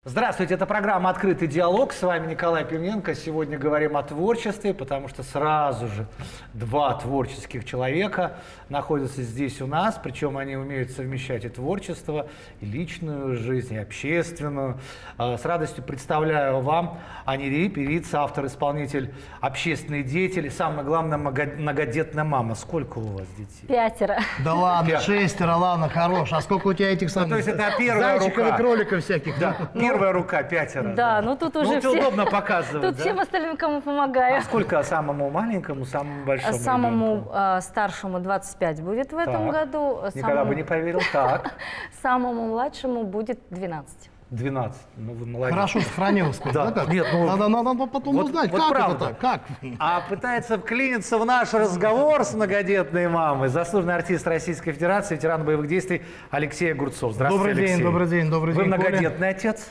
Здравствуйте, это программа «Открытый диалог». С вами Николай Пивненко. Сегодня говорим о творчестве, потому что сразу же два творческих человека находятся здесь у нас. Причем они умеют совмещать и творчество, и личную жизнь, и общественную. С радостью представляю вам Анери, певица, автор-исполнитель, общественный деятель и, самое главное, многодетная мама. Сколько у вас детей? 5. Да ладно, 6, ладно, хорош. А сколько у тебя этих самых то есть это первая зайчиков рука. И кроликов всяких? Да, первая рука 5. Да, ну тут уже это все... удобно показывать. Тут да? всем остальным, кому помогаю. А сколько самому маленькому, самому большому? Самому ребенку? Старшему 25 будет в этом Так. году. Никогда бы не поверил. Так. Самому младшему будет 12. 12. Ну, вы молодец. Хорошо сохранилось. Да. Как? Нет, ну, надо потом узнать, вот как правда. это так, как? А пытается вклиниться в наш разговор с многодетной мамой заслуженный артист Российской Федерации, ветеран боевых действий Алексей Огурцов. Здравствуйте, Добрый день, Алексей. добрый день, добрый Вы день. Коля. многодетный отец?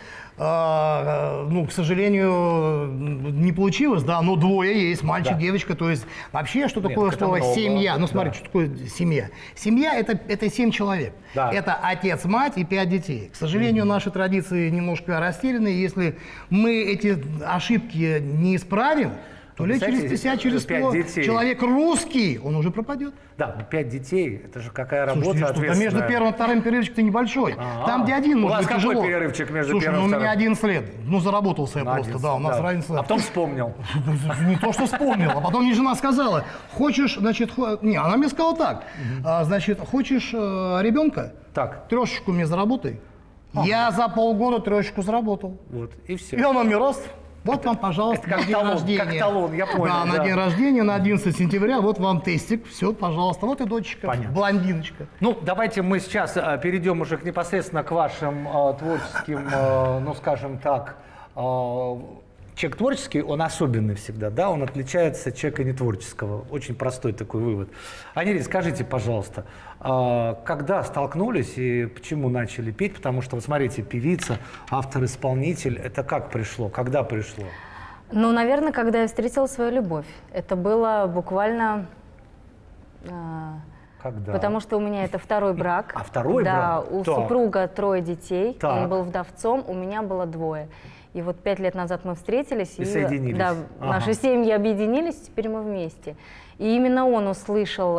Ну, к сожалению, не получилось, да, но двое есть, мальчик, Да. девочка, то есть вообще, что такое это слово много. семья? Ну, смотрите, Да. что такое семья? Семья – это 7 человек. Да. Это отец, мать и 5 детей. К сожалению, наши традиции немножко растеряны, если мы эти ошибки не исправим, то лет через 50, через 5 100 детей. человек русский, он уже пропадет. Да, но 5 детей, это же какая работа Слушайте, ответственная. между первым и вторым перерывчик-то небольшой. Ага. Там, где один, У может вас быть, какой тяжело. перерывчик между Слушай, первым и ну у вторым? меня 11 лет. Ну, заработался я На просто, 11, да, у нас разница. А потом вспомнил. Не то, что вспомнил, а потом мне жена сказала, хочешь, значит, не, она мне сказала так, значит, хочешь ребенка, Так, трешечку мне заработай. Я за полгода трешечку заработал. вот, и все. И она мне раз, вот вам, пожалуйста, Это как на день талон, рождения. как талон, я понял, Да, на да. день рождения, на 11 сентября, вот вам тестик, все, пожалуйста, вот и дочечка, Понятно. блондиночка. Ну, давайте мы сейчас перейдем уже непосредственно к вашим творческим, ну, скажем так, человек творческий, он особенный всегда, да, он отличается от человека нетворческого. Очень простой такой вывод. Анери, скажите, пожалуйста, когда столкнулись и почему начали петь? Потому что, вот смотрите, певица, автор-исполнитель, это как пришло, когда пришло? Ну, наверное, когда я встретила свою любовь. Это было буквально... Когда? Потому что у меня это второй брак. А второй да, брак? у Так. супруга 3 детей, Так. он был вдовцом, у меня было 2. И вот 5 лет назад мы встретились. И соединились. Да, Ага. наши семьи объединились, теперь мы вместе. И именно он услышал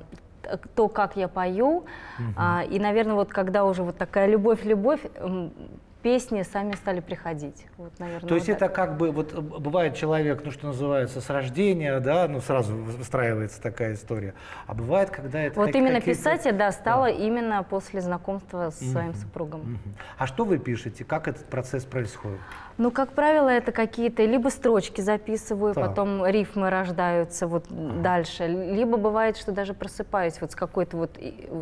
то, как я пою. И, наверное, вот когда уже вот такая любовь-любовь, песни сами стали приходить. Вот, наверное, То есть вот это как бы, вот бывает человек, ну что называется, с рождения, да, ну сразу выстраивается такая история. А бывает, когда это вот именно какие-то... писать я, да, стала именно после знакомства с своим супругом. Мгм. А что вы пишете? Как этот процесс происходит? Ну, как правило, это какие-то либо строчки записываю, Так. потом рифмы рождаются вот дальше, либо бывает, что даже просыпаюсь вот с какой-то вот...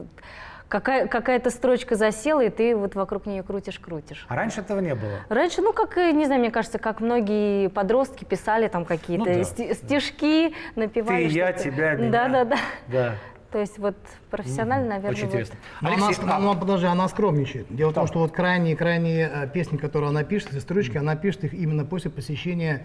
Какая-то строчка засела, и ты вот вокруг нее крутишь. А раньше этого не было? Раньше, ну, как, не знаю, мне кажется, как многие подростки писали там какие-то Ну да. стишки, напевали Ты, я, что-то. тебя, меня. Да. Да. То есть вот профессионально, наверное, Очень вот... интересно. Но Алексей, подожди, она скромничает. Дело в том, Так. что вот крайние песни, которые она пишет, эти строчки, она пишет их именно после посещения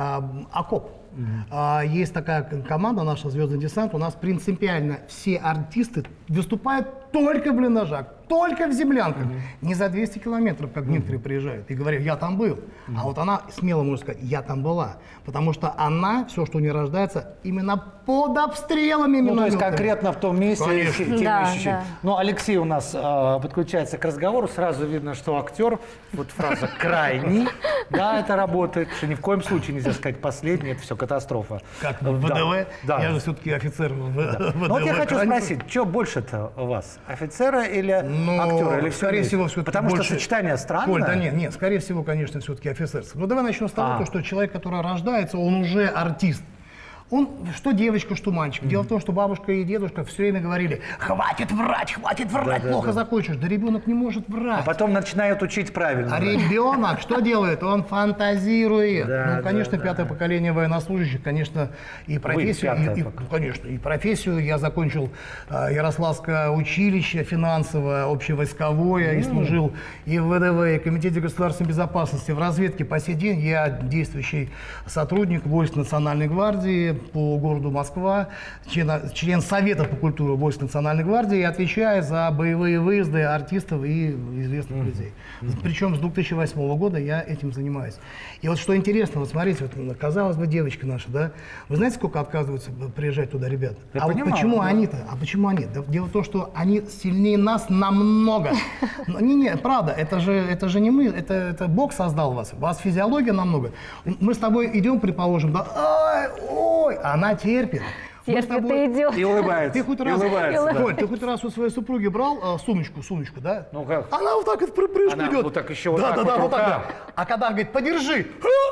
окоп. Есть такая команда, наша «Звездный десант», у нас принципиально все артисты выступают только в блиндажах, только в землянках, не за 200 километров, как некоторые приезжают, и говорят, я там был. А вот она смело может сказать, я там была, потому что она, все, что у нее рождается, именно под обстрелами. ну, то есть минометами. конкретно в том месте, Конечно. теми Да, ощущениями. да. Ну, Алексей у нас подключается к разговору, сразу видно, что актер, вот фраза «крайний», да, это работает, что ни в коем случае нельзя сказать «последний», это все катастрофа. Как в ВДВ, Да. я же все-таки офицер в ВДВ. Ну вот я хочу крайне. спросить, что больше-то у вас, офицера или актера? Или всё скорее вместе? всего, все-таки Потому больше... что сочетание странное. Коль, да нет, скорее всего, конечно, все-таки офицерство. Но давай начнем с того, то, что человек, который рождается, он уже артист. Он, что девочка, что мальчик. Дело в том, что бабушка и дедушка все время говорили, хватит врать, плохо закончишь. Да ребенок не может врать. А потом начинают учить правильно. А ребенок что делает? Он фантазирует. Да, Ну, конечно, да, пятое поколение военнослужащих, конечно, и профессию, пятое и, поколение. конечно, и профессию. Я закончил Ярославское училище финансовое, общевойсковое, и служил и в ВДВ, и в Комитете государственной безопасности, в разведке. По сей день я действующий сотрудник войск Национальной гвардии, по городу Москва, член Совета по культуре войск Национальной гвардии и отвечаю за боевые выезды артистов и известных людей. Причем с 2008 года я этим занимаюсь. И вот что интересно, вот смотрите, вот, казалось бы, девочка наша, да, вы знаете, сколько отказываются приезжать туда ребята? Я понимаю, вот почему да. они-то? А почему они? Да, дело в том, что они сильнее нас намного. Не, правда, это же не мы, это Бог создал вас. У вас физиология намного. Мы с тобой идем, предположим, да, ой, она терпит. Терпит и идет. И улыбается. Ты хоть раз, улыбается, да. Коль, ты хоть раз у своей супруги брал сумочку, да? Ну как? Она вот так вот прыжку Она идет. вот так еще вот да, так да, вот да, вот так, рукав. да. А когда говорит, подержи,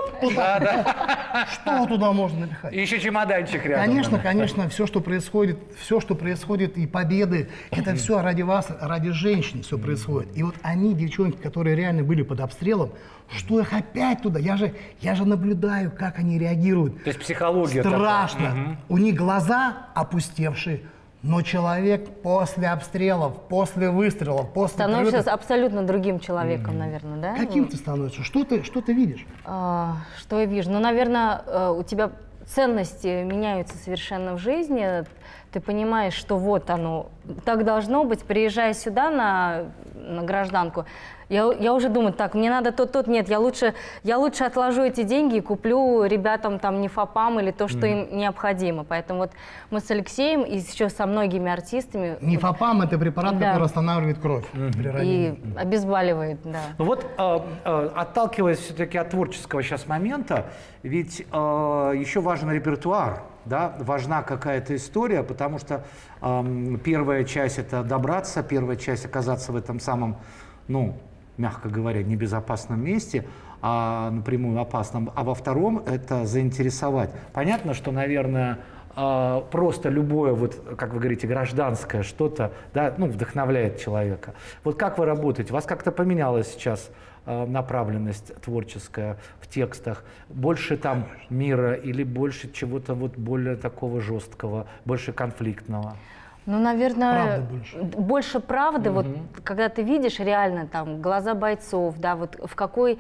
что туда можно напихать? И еще чемоданчик рядом. Конечно, все, что происходит, и победы, это все ради вас, ради женщин все происходит. И вот они, девчонки, которые реально были под обстрелом, что их опять туда? Я же наблюдаю, как они реагируют. То есть психология страшно. такая. У них глаза опустевшие, но человек после обстрелов, после выстрелов, после Становишься прилетов, абсолютно другим человеком, наверное, да? каким ты становишься? Что ты видишь? Что я вижу? Ну, наверное, у тебя ценности меняются совершенно в жизни. Ты понимаешь, что вот оно, так должно быть. Приезжая сюда на гражданку, я уже думаю, так, мне надо то, нет, я лучше отложу эти деньги и куплю ребятам там нефопам или то, что им необходимо. Поэтому вот мы с Алексеем и еще со многими артистами... Нефопам – это препарат, Да. который останавливает кровь при ранении. И обезболивает, да. Ну вот, отталкиваясь все-таки от творческого сейчас момента, ведь еще важен репертуар, да, важна какая-то история, потому что первая часть – это добраться, первая часть – оказаться в этом самом, ну, мягко говоря, небезопасном месте, а напрямую опасном, а во втором – это заинтересовать. Понятно, что, наверное, просто любое, вот, как вы говорите, гражданское что-то, да, ну, вдохновляет человека. Вот как вы работаете? У вас как-то поменялась сейчас направленность творческая в текстах? Больше там мира или больше чего-то вот более такого жесткого, больше конфликтного? Ну, наверное, Правды больше правды. Вот, когда ты видишь реально там глаза бойцов, да, вот в какой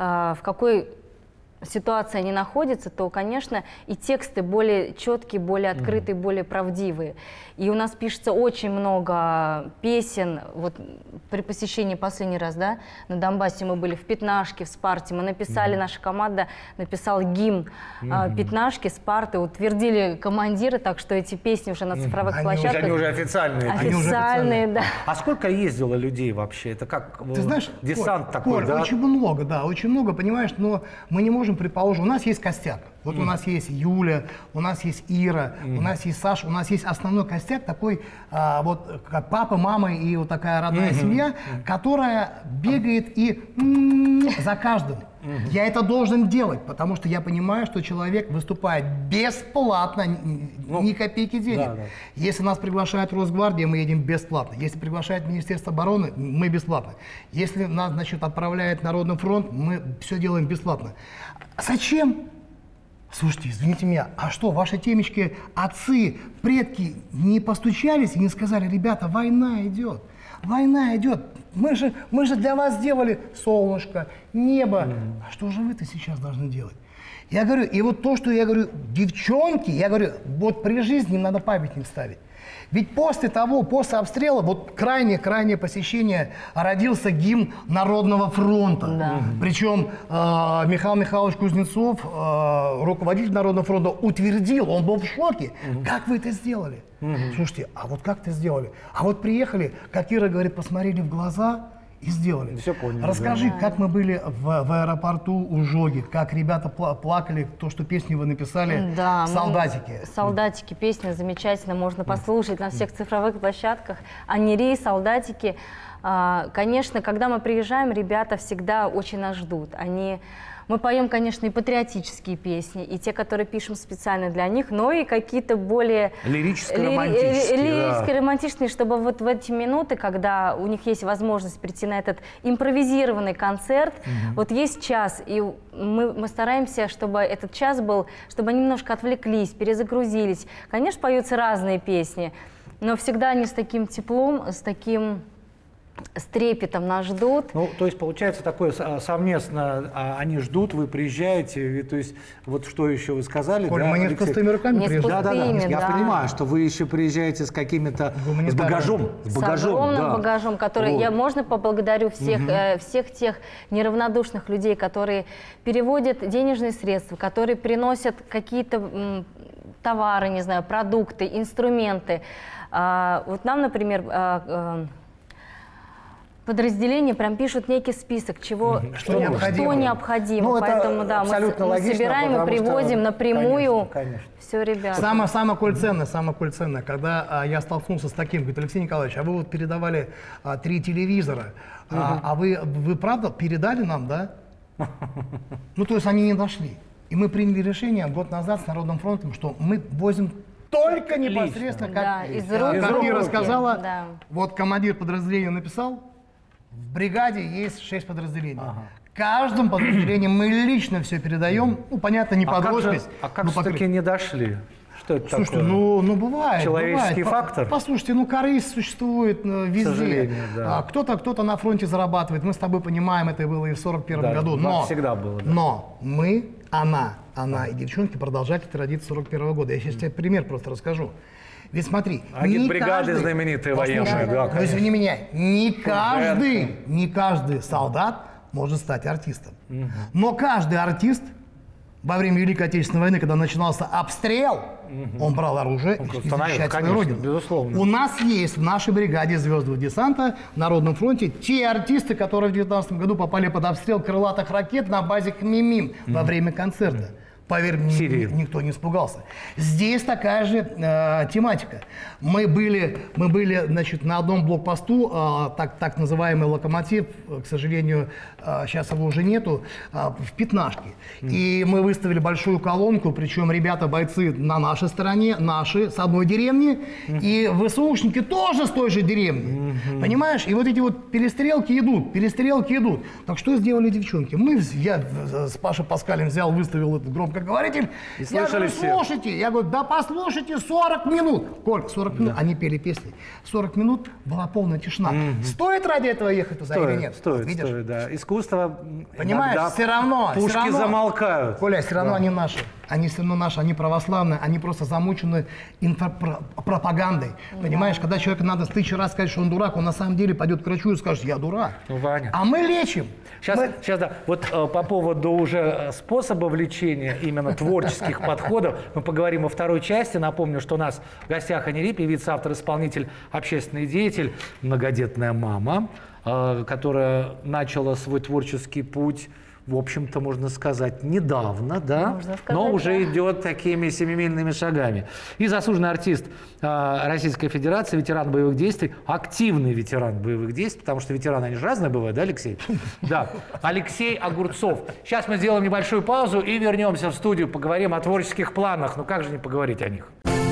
ситуации они находятся, то, конечно, и тексты более четкие, более открытые, более правдивые. И у нас пишется очень много песен. Вот при посещении последний раз, да, на Донбассе мы были в Пятнашке, в Спарте. Мы написали, наша команда написала гимн Пятнашки, Спарты, утвердили командиры, так что эти песни уже на цифровых площадках. Они уже официальные. Официальные, да. А сколько ездило людей вообще? Это как Ты знаешь, десант Коль, такой, Коль, да? очень много, да, очень много, понимаешь, но мы не можем, предположим, у нас есть костяк. Вот у нас есть Юля, у нас есть Ира, у нас есть Саша, у нас есть основной костяк такой, вот как папа, мама и вот такая родная семья, которая бегает и за каждым. Я это должен делать, потому что я понимаю, что человек выступает бесплатно, ни копейки денег. Да, да. Если нас приглашает Росгвардия, мы едем бесплатно. Если приглашает Министерство обороны, мы бесплатно. Если нас, значит, отправляет Народный фронт, мы все делаем бесплатно. Зачем? Слушайте, извините меня, а что, ваши темечки, отцы, предки не постучались и не сказали: ребята, война идет, война идет, мы же для вас сделали солнышко, небо, а что же вы-то сейчас должны делать? Я говорю, и вот то, что я говорю, девчонки, я говорю, вот при жизни им надо памятник ставить. Ведь после обстрела, вот крайнее посещение, родился гимн Народного фронта. Да. Причем Михаил Михайлович Кузнецов, руководитель Народного фронта, утвердил, он был в шоке. Как вы это сделали? Слушайте, а вот как это сделали? А вот приехали, как Ира говорит, посмотрели в глаза и сделали. Все поняли. Расскажи, как мы были в аэропорту у Жоги, как ребята плакали, то, что песню вы написали, Да, «Солдатики». «Солдатики» песня замечательно, можно послушать на всех цифровых площадках. «Анери», «Солдатики». Конечно, когда мы приезжаем, ребята всегда очень нас ждут. Мы поем, конечно, и патриотические песни, и те, которые пишем специально для них, но и какие-то более лирическо-романтичные, чтобы вот в эти минуты, когда у них есть возможность прийти на этот импровизированный концерт, вот есть час, и мы стараемся, чтобы этот час был, чтобы они немножко отвлеклись, перезагрузились. Конечно, поются разные песни, но всегда они с таким теплом, с таким с трепетом нас ждут. Ну, то есть получается такое совместно, они ждут, вы приезжаете, то есть вот что еще вы сказали? Коль, да, мы не с Алексей? пустыми руками Не с приезжаем. пустыми. Я Да. понимаю, что вы еще приезжаете с какими-то, с багажом. С огромным багажом, который Вот. я можно поблагодарю всех тех неравнодушных людей, которые переводят денежные средства, которые приносят какие-то товары, не знаю, продукты, инструменты. Вот нам, например, подразделения прям пишут некий список, Что необходимо. Ну, это Поэтому да, абсолютно мы логично, собираем и потому что- привозим напрямую Конечно. все, ребята. Самое коль ценное, когда я столкнулся с таким, говорит, Алексей Николаевич, а вы вот передавали 3 телевизора, а вы правда передали нам, да? Ну, то есть они не дошли. И мы приняли решение год назад с Народным фронтом, что мы возим только непосредственно, как, Да, из как рук в Ира руки. сказала, Да. вот командир подразделения написал, в бригаде есть 6 подразделений. Каждым подразделением мы лично все передаем, ну, понятно, не под роспись. как но все-таки не дошли? Что это Слушайте, такое? ну бывает. Человеческий бывает. фактор? Послушайте, ну корысть существует везде. сожалению, да. Кто-то на фронте зарабатывает. Мы с тобой понимаем, это было и в 41 Да, году. у вас всегда было, да. Но мы, она и девчонки продолжали традицию 41 года. Я сейчас тебе пример просто расскажу. Ведь смотри, Агитбригады знаменитые военные, да, ну, извини меня, не каждый солдат может стать артистом. Но каждый артист во время Великой Отечественной войны, когда начинался обстрел, он брал оружие и защищать свою родину. Безусловно. У нас есть в нашей бригаде звездного десанта на Народном фронте те артисты, которые в 19 году попали под обстрел крылатых ракет на базе Хмимим во время концерта. Поверь мне, никто не испугался. Здесь такая же тематика. Мы были, значит, на одном блокпосту, так называемый «Локомотив», к сожалению, сейчас его уже нету, в Пятнашке. И мы выставили большую колонку, причем ребята, бойцы на нашей стороне, наши, с одной деревни, и ВСУшники тоже с той же деревни. Понимаешь? И вот эти вот перестрелки идут. Так что сделали девчонки? Я с Пашей Паскалем взял, выставил этот громкоговоритель. И Я говорю, все. слушайте. Я говорю, да послушайте 40 минут. Коль, 40 минут. Они пели песни. 40 минут была полная тишина. Стоит ради этого ехать туда или нет? Стоит, Видишь? да. Искусство Понимаешь, иногда все равно. пушки замолкают. Коля, все равно они наши. Они все равно наши, они православные, они просто замучены пропагандой. Понимаешь, когда человеку надо 1000 раз сказать, что он дурак, он на самом деле пойдет к врачу и скажет, я дурак. Ну, Ваня. А мы лечим. Сейчас, да. Вот по поводу уже способа влечения, именно творческих подходов, мы поговорим во второй части. Напомню, что у нас в гостях Анери, певица, автор, исполнитель, общественный деятель, многодетная мама, которая начала свой творческий путь, в общем-то, можно сказать, недавно, да? Можно сказать, но уже да. идет такими семимильными шагами. И заслуженный артист Российской Федерации, ветеран боевых действий, активный ветеран боевых действий, потому что ветераны, они же разные бывают, да, Алексей? Да. Алексей Огурцов. Сейчас мы сделаем небольшую паузу и вернемся в студию, поговорим о творческих планах. Ну как же не поговорить о них?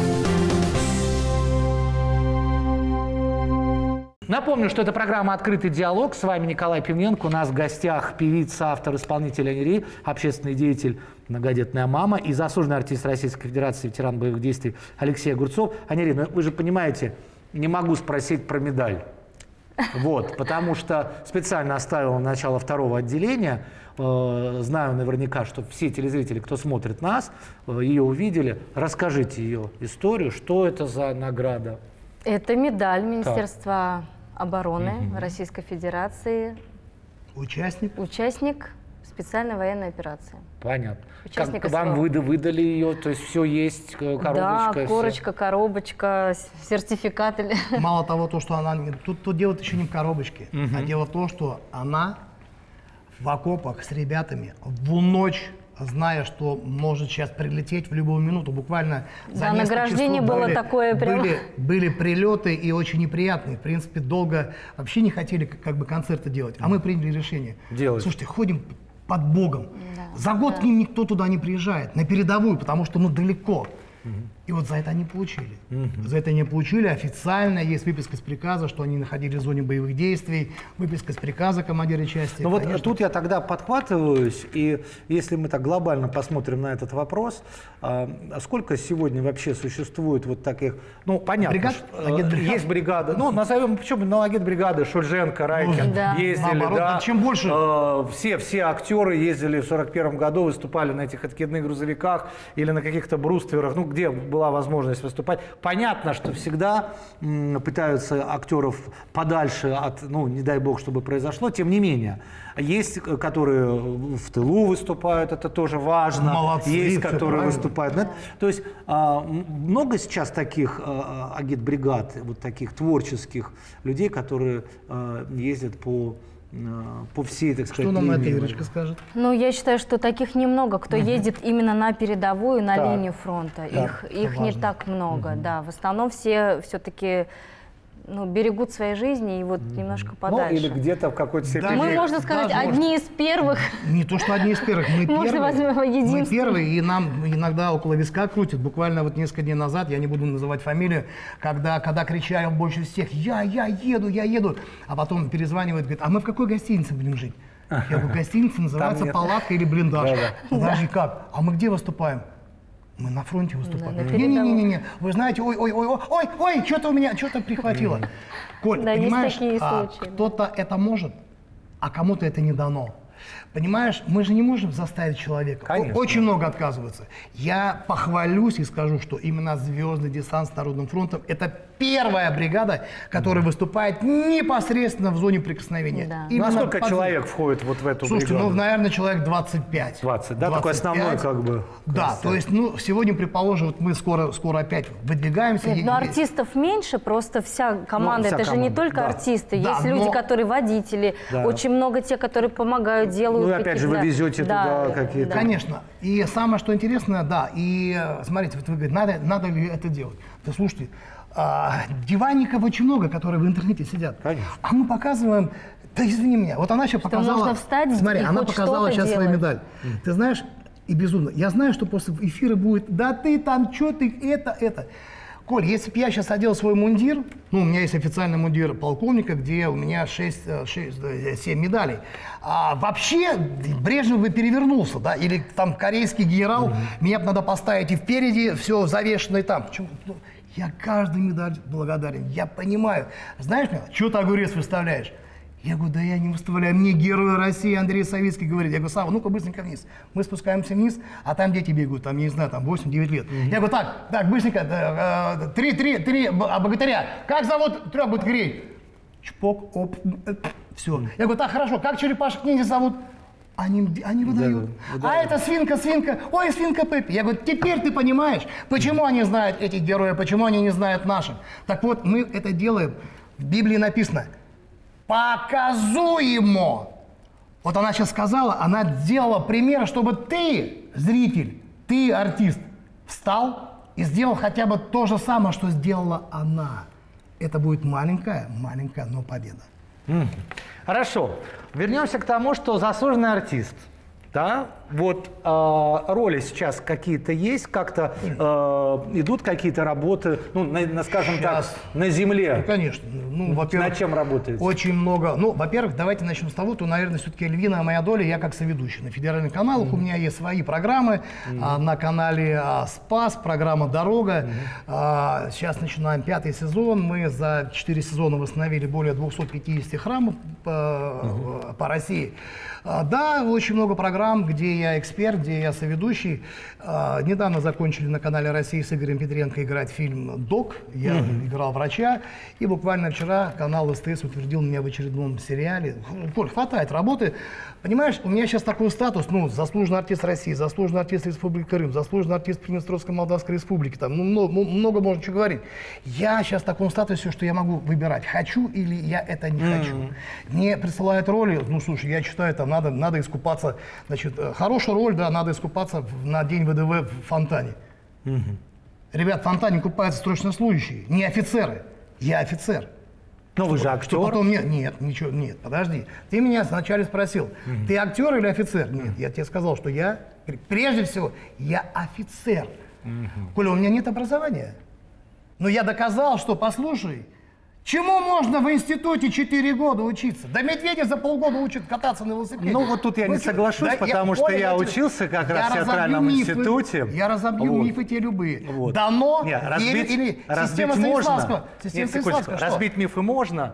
Напомню, что это программа «Открытый диалог». С вами Николай Пивненко. У нас в гостях певица, автор, исполнитель Анери, общественный деятель, многодетная мама и заслуженный артист Российской Федерации, ветеран боевых действий Алексей Огурцов. Анери, ну вы же понимаете, не могу спросить про медаль. Вот, потому что специально оставил начало 2-го отделения. Знаю наверняка, что все телезрители, кто смотрит нас, ее увидели. Расскажите ее историю, что это за награда? Это медаль Министерства обороны Российской Федерации. Участник Специальной военной операции. Понятно. Участник Как вам СВО. выдали ее, то есть все есть, коробочка? Да, всё? корочка, коробочка, сертификат. Мало того, то, что она... Тут дело еще не в коробочке, а дело в том, что она в окопах с ребятами в ночь, зная, что может сейчас прилететь в любую минуту, буквально за Да, несколько награждение часов было такое прям... были прилеты и очень неприятные. В принципе, долго вообще не хотели как бы концерты делать, а мы приняли решение. Делать. Слушайте, ходим под Богом. Да. За год к ним никто туда не приезжает, на передовую, потому что далеко. И вот за это они получили. За это они получили официально, есть выписка из приказа, что они находились в зоне боевых действий, выписка из приказа командира части. Ну вот тут я тогда подхватываюсь, и если мы так глобально посмотрим на этот вопрос, сколько сегодня вообще существует вот таких, ну понятно, бригад? Есть бригада, ну назовем, почему, ну агитбригады, Шульженко, Райкин ездили, наоборот, да, чем больше. Все актеры ездили в 41 году, выступали на этих откидных грузовиках или на каких-то брустверах, ну где была возможность выступать. Понятно, что всегда пытаются актеров подальше от, ну не дай бог, чтобы произошло, тем не менее. Есть, которые в тылу выступают, это тоже важно. Молодцы, есть, которые правильно. выступают. Да? То есть много сейчас таких агитбригад, вот таких творческих людей, которые ездят по всей, так сказать, Что нам на это линии. Ирочка скажет? Ну, я считаю, что таких немного, кто ездит именно на передовую, на Так. линию фронта. Так, Их не важно. так много, да. В основном все все-таки берегут свои жизни и вот немножко Ну, подальше. или где-то в какой-то степени. Мы, можно сказать, даже одни из первых. Не то, что одни из первых, мы Может, первые. возьмем Мы единственные. первые, и нам иногда около виска крутят. Буквально вот несколько дней назад, я не буду называть фамилию, когда кричали больше всех, я еду. А потом перезванивают, говорит, а мы в какой гостинице будем жить? Я говорю, гостиница называется нет. палатка или блиндаж. Да-да. Подожди, как? А мы где выступаем? Мы на фронте выступаем. на передовой. Не-не-не, вы знаете, ой, что-то у меня, что-то прихватило. Коль, Да, есть понимаешь, такие случаи. кто-то это может, а кому-то это не дано. Понимаешь, мы же не можем заставить человека. Конечно. Очень много отказываются. Я похвалюсь и скажу, что именно звездный десант с Народным фронтом – это первая бригада, которая выступает непосредственно в зоне прикосновения. Да. Ну, а сколько человек входит вот в эту Слушайте, бригаду? ну, наверное, человек 25. 20, да? Такой основной как бы. Да, то есть, ну, сегодня, предположим, вот мы скоро опять выдвигаемся. Нет, но артистов меньше, просто вся команда, вся это же не команда, только да. артисты, Да, есть люди, но- которые водители, Да. очень много тех, которые помогают, делают. Ну и опять же, вы какие-то- везете туда какие-то- Конечно. И самое, что интересно, да, и смотрите, вот вы говорите, надо ли это делать? Да слушайте, диванников очень много, которые в интернете сидят. Конечно. А мы показываем, да извини меня, вот она сейчас показала. можно встать Смотри, и она хоть показала что-то сейчас свою делать. медаль. Ты знаешь, и безумно. Я знаю, что после эфира будет, да ты там, что ты, это. Коль, если бы я сейчас одел свой мундир, ну, у меня есть официальный мундир полковника, где у меня 7 медалей. А вообще Брежнев бы перевернулся, да, или там корейский генерал, меня бы надо поставить и впереди, все завешено и там. Почему? Ну, я каждой медаль благодарен, я понимаю. Знаешь, что ты огурец выставляешь? Я говорю, да я не выставляю. Мне герой России Андрей Савицкий говорит. Я говорю, Сава, ну-ка быстренько вниз. Мы спускаемся вниз, а там дети бегают, там, я не знаю, там 8-9 лет. Я говорю, так, быстренько, три богатыря. Как зовут 3 богатырей? Чпок, оп, все. Я говорю, так, хорошо, как черепашек ниндзя зовут? Они выдают. А это свинка, ой, свинка Пеппи. Я говорю, теперь ты понимаешь, почему они знают этих героев, почему они не знают наших. Так вот, мы это делаем. В Библии написано, показуемо. Вот она сейчас сказала, она делала пример, чтобы ты, зритель, ты, артист, встал и сделал хотя бы то же самое, что сделала она. Это будет маленькая, но победа. Хорошо. Вернемся к тому, что заслуженный артист. Да? Вот роли сейчас какие-то есть, как-то идут какие-то работы, ну, скажем так, на земле. Конечно. Ну, во-первых, Над чем работаете? Очень много. Ну, во-первых, давайте начнем с того, то, наверное, все-таки львиная моя доля, я как соведущий. На федеральных каналах у меня есть свои программы. На канале «Спас», программа «Дорога». Сейчас начинаем 5-й сезон. Мы за 4 сезона восстановили более 250 храмов по России. Да, очень много программ, где я эксперт, где я соведущий. Недавно закончили на канале России с Игорем Петренко играть фильм «Док». Я играл врача. И буквально вчера канал СТС утвердил меня в очередном сериале. Коль, хватает работы. Понимаешь, у меня сейчас такой статус, ну, заслуженный артист России, заслуженный артист Республики Крым, заслуженный артист Приднестровской Молдавской Республики. Там, ну, много можно чего говорить. Я сейчас в таком статусе, что я могу выбирать, хочу или я это не хочу. Мне присылают роли, ну, слушай, я читаю, там надо искупаться, значит, хорошая роль, да, надо искупаться на день ВДВ в фонтане. Ребят, в фонтане купаются срочно служащие, не офицеры. Я офицер. Ну, вы же актер. Что потом нет, подожди. Ты меня вначале спросил, ты актер или офицер? Нет, я тебе сказал, что я, прежде всего, я офицер. Коля, у меня нет образования. Но я доказал, что, послушай, чему можно в институте 4 года учиться? Да Медведев за полгода учит кататься на велосипеде. Ну вот тут я не соглашусь, потому что я учился как раз в театральном институте. Я разобью мифы те любые. Вот. Дано Разбить можно. Разбить мифы можно,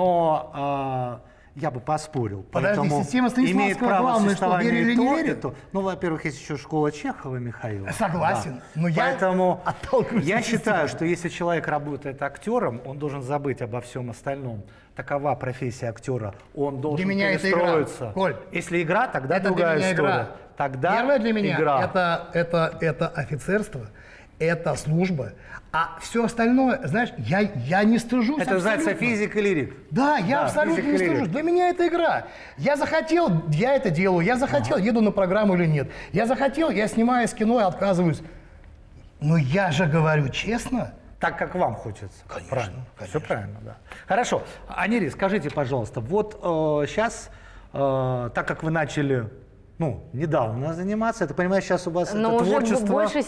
но я бы поспорил. Подожди, поэтому система Станиславского имеет право главное, что верю или не верю? Ну, во-первых, есть еще школа Чехова, Михаил. Согласен, но Поэтому отталкиваюсь я от считаю, системы. что если человек работает актером, он должен забыть обо всем остальном. Такова профессия актера. Он должен Для меня это игра. перестроиться. Коль, если игра, тогда это другая для меня история. игра. Тогда Первое для меня игра. это офицерство, это служба. А все остальное, знаешь, я не стыжусь. Это называется абсолютно. физик и лирик. Да, я абсолютно не стыжусь. Для меня это игра. Я захотел, я это делаю. Я захотел, еду на программу или нет. Я захотел, я снимаюсь кино и отказываюсь. Но я же говорю честно. Так, как вам хочется. Конечно, правильно. конечно. Все правильно, да. Хорошо. Анери, скажите, пожалуйста, вот сейчас, так как вы начали, недавно заниматься, я понимаю, сейчас у вас Но это уже творчество... больше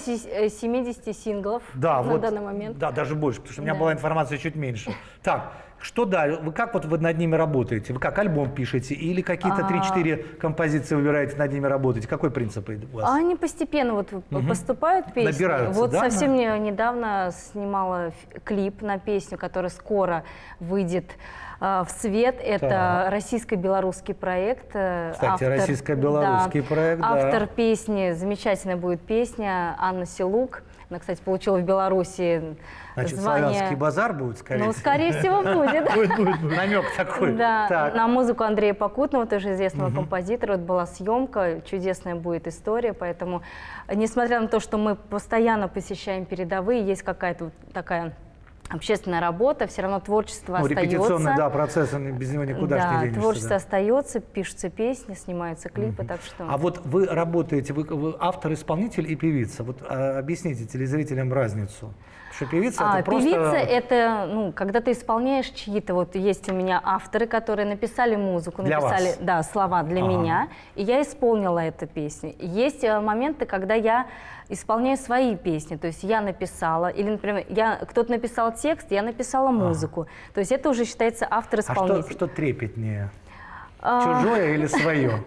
70 синглов Да, на данный момент. Да, даже больше, потому что у меня Да. была информация чуть меньше. Так, что дальше? Как вы над ними работаете? Вы как альбом пишете или какие-то 3-4 композиции выбираете, над ними работаете? Какой принцип у вас? Они постепенно поступают песни. Набираются, вот да? совсем недавно снимала клип на песню, которая скоро выйдет в свет. Это российско-белорусский проект. Кстати, российско-белорусский проект, да. Автор песни, замечательная будет песня, Анна Силук. Она, кстати, получила в Беларуси Значит, звание... славянский базар будет, скорее Ну, всего? скорее всего, будет. Намек такой. Да, Так. на музыку Андрея Покутного, тоже известного композитора. Вот была съемка, чудесная будет история, поэтому, несмотря на то, что мы постоянно посещаем передовые, есть какая-то вот такая общественная работа, все равно творчество остается. Репетиционный, процесс, без него никуда ж не денешься. Творчество остается, пишутся песни, снимаются клипы, так что... А вот вы работаете, вы автор, исполнитель и певица. Вот объясните телезрителям разницу. Что певица это просто... Певица это, когда ты исполняешь чьи-то, вот есть у меня авторы, которые написали музыку, Для написали вас? слова для меня, и я исполнила эту песню. Есть моменты, когда я исполняю свои песни, то есть я написала, или, например, кто-то написал текст, я написала музыку. То есть это уже считается автор-исполнитель. А что трепетнее? Чужое или свое?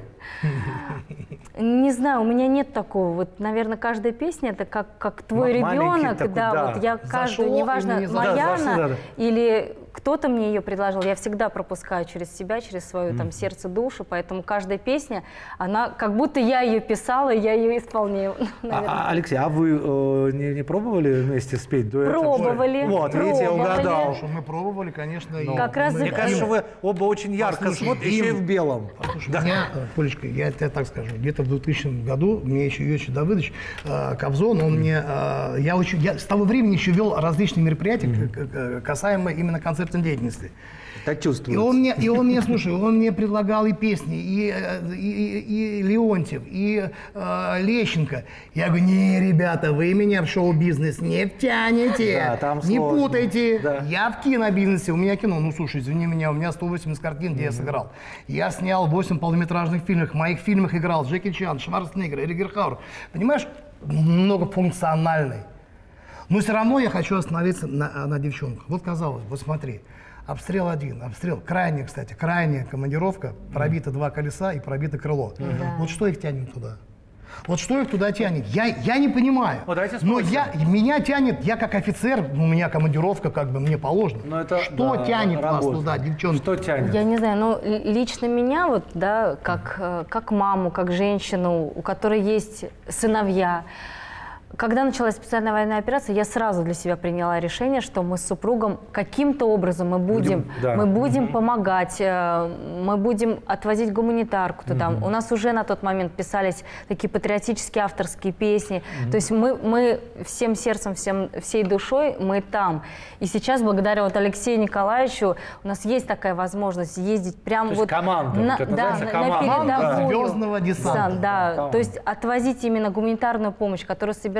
Не знаю, у меня нет такого. Вот, наверное, каждая песня это как твой ребенок. Такой, вот я каждую, Зашло неважно, или не зашло. моя Да, она или кто-то мне ее предложил, я всегда пропускаю через себя, через свое там сердце, душу, поэтому каждая песня, она как будто я ее писала, я ее исполняю. Алексей, а вы не пробовали вместе спеть дуэтом? Пробовали. Вот, видите, я угадал. Что мы пробовали, конечно. Как раз Мне кажется, что вы оба очень ярко смотрите, еще и в белом. Слушай, меня, Полечка, я тебе так скажу, где-то в 2000 году мне еще Йосиф Давыдович Кобзон, он мне, я с того времени еще вел различные мероприятия, касаемо именно концертной деятельности. Это чувствуется. И он мне, слушай, он мне предлагал и песни, и Леонтьев, и Лещенко. Я говорю, не, ребята, вы меня в шоу-бизнес не втянете, Да, там не сложно. путайте. Да. Я в кинобизнесе, у меня кино, слушай, извини меня, у меня 180 картин, где я сыграл. Я снял 8 полнометражных фильмов, в моих фильмах играл Джеки Чан, Шварценеггер, Ригер Хауэр. Понимаешь, многофункциональный. Но все равно я хочу остановиться на девчонках. Вот казалось, вот смотри. Обстрел один, обстрел. Крайняя, кстати, крайняя командировка. Пробито 2 колеса и пробито крыло. Вот что их тянет туда? Вот что их туда тянет? Я не понимаю. Вот давайте Но спросим. меня тянет, я как офицер, у меня командировка, как бы мне положено. Но это, Что да, тянет вас работа. туда, девчонки? Что тянет? Я не знаю, но лично меня, вот, да, как маму, как женщину, у которой есть сыновья, когда началась специальная военная операция, я сразу для себя приняла решение, что мы с супругом каким-то образом мы будем помогать, мы будем отвозить гуманитарку туда. У нас уже на тот момент писались такие патриотические авторские песни. То есть мы всем сердцем, всей душой мы там. И сейчас, благодаря вот Алексею Николаевичу, у нас есть такая возможность ездить прямо То есть команда, вот это называется команда. на передовую. Звездного десанта. Да, то есть отвозить именно гуманитарную помощь, которую собирает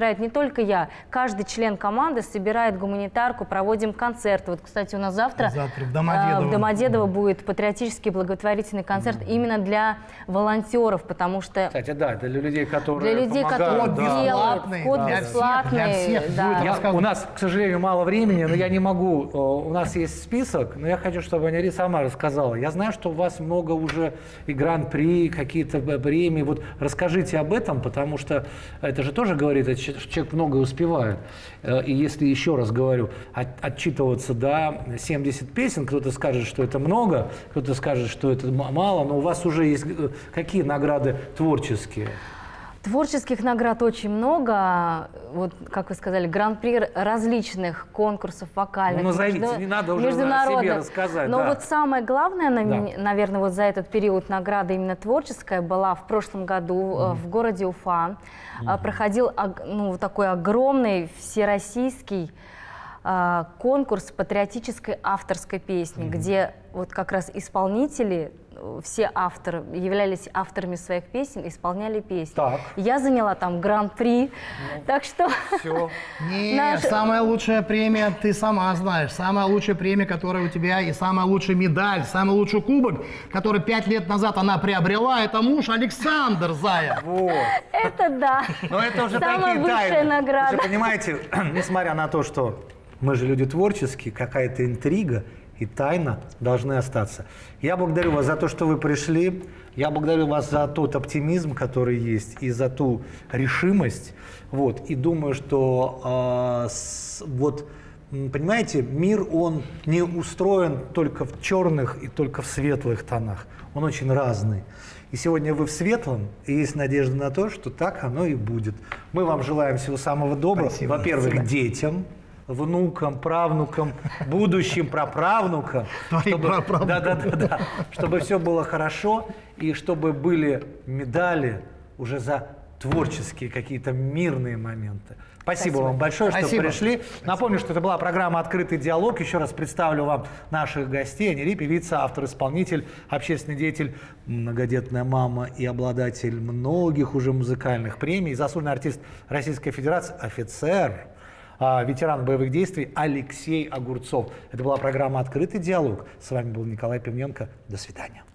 собирает не только я, каждый член команды собирает гуманитарку, проводим концерты. Вот, кстати, у нас завтра в Домодедово будет патриотический благотворительный концерт именно для волонтеров, потому что... Кстати, да, это для людей, которые помогают, делают, вход бесплатный. Для всех будет у нас, к сожалению, мало времени, но я не могу. У нас есть список, но я хочу, чтобы Аня Рита сама рассказала. Я знаю, что у вас много уже и гран-при, какие-то премии. Вот расскажите об этом, потому что это же тоже говорит, что человек многое успевает. И если, еще раз говорю, отчитываться, да, 70 песен, кто-то скажет, что это много, кто-то скажет, что это мало, но у вас уже есть какие награды творческие? Творческих наград очень много, вот, как вы сказали, гран-при различных конкурсов вокальных. Ну, назовите, не надо уже о себе рассказать. Но да. вот самое главное, наверное, вот за этот период награда именно творческая была в прошлом году в городе Уфа. Проходил такой огромный всероссийский конкурс патриотической авторской песни, где вот как раз исполнители, все авторы являлись авторами своих песен, исполняли песни. Так. Я заняла там гран-при, так что... Все. Самая лучшая премия, ты сама знаешь, самая лучшая премия, которая у тебя, и самая лучшая медаль, самый лучший кубок, который 5 лет назад она приобрела, это муж Александр Зая. Вот. Это да. Но это уже самая такие высшая тайны. награда. Вы же понимаете, несмотря на то, что мы же люди творческие, какая-то интрига и тайна должны остаться. Я благодарю вас за то, что вы пришли. Я благодарю вас за тот оптимизм, который есть, и за ту решимость. Вот. И думаю, что понимаете, мир, он не устроен только в черных и только в светлых тонах. Он очень разный. И сегодня вы в светлом, и есть надежда на то, что так оно и будет. Мы вам желаем всего самого доброго. Во-первых, детям, внукам, правнукам, будущим праправнукам, чтобы все было хорошо, и чтобы были медали уже за творческие какие-то мирные моменты. Спасибо вам большое, что пришли. Напомню, что это была программа «Открытый диалог». Еще раз представлю вам наших гостей. Аня Ри, певица, автор, исполнитель, общественный деятель, многодетная мама и обладатель многих уже музыкальных премий, заслуженный артист Российской Федерации, офицер, ветеран боевых действий Алексей Огурцов. Это была программа «Открытый диалог». С вами был Николай Пивненко. До свидания.